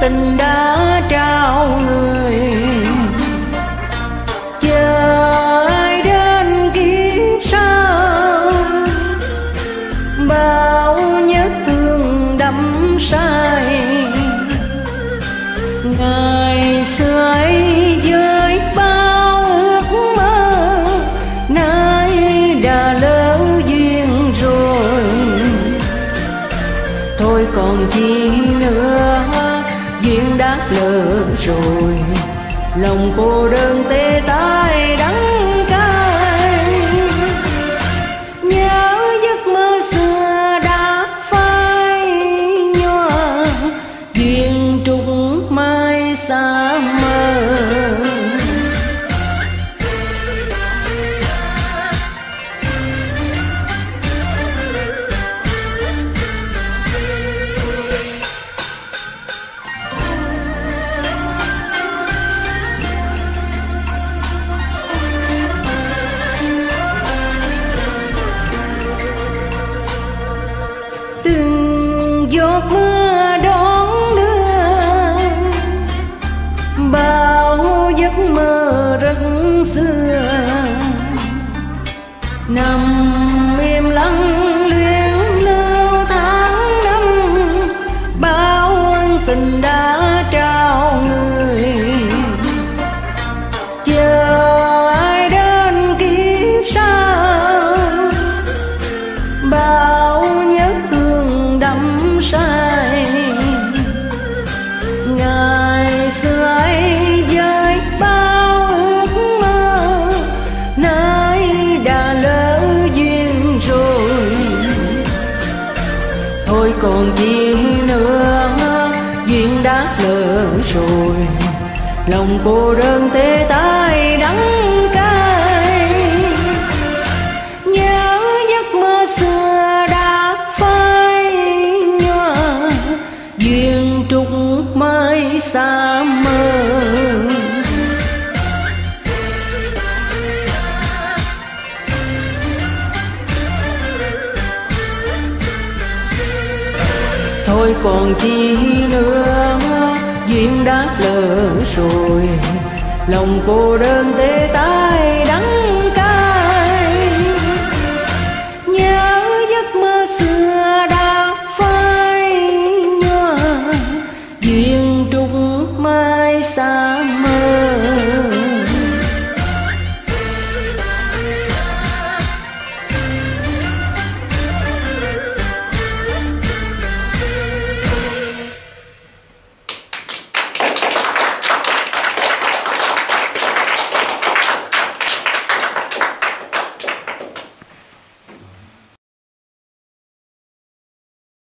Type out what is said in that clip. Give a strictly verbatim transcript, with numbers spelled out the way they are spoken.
tình đã trao người, chờ ai đến kiếp sau. Bao nhớ thương đắm say ngày xưa ấy với bao ước mơ, nay đã lỡ duyên rồi. Thôi còn chi nữa, duyên đã lỡ rồi, lòng cô đơn tê tái đắng cay. Nhớ giấc mơ xưa đã phai nhòa, duyên trúc mai xa mờ. Từng giọt mưa đón đưa bao giấc mơ rất xưa, nằm im lặng luyến lưu tháng năm. Bao ân tình đã trao người, chờ ai đến kiếp sau. Bao nhớ thương đắm say ngày xưa ấy với bao ước mơ, nay đã lỡ duyên rồi. Thôi còn chi nữa, duyên đã lỡ rồi, lòng cô đơn tê tái đắng cay. Nhớ giấc mơ xưa đã phai nhòa, duyên trúc mai xa mờ. Thôi còn chi nữa, duyên đã lỡ rồi, lòng cô đơn tê tái đắng